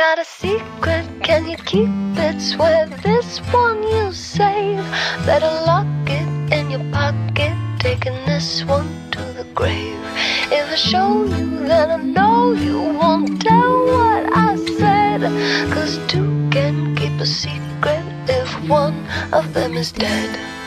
got a secret, can you keep it? Swear this one you save. Better lock it in your pocket, taking this one to the grave. If I show you, then I know you won't tell what I said. 'Cause two can keep a secret if one of them is dead.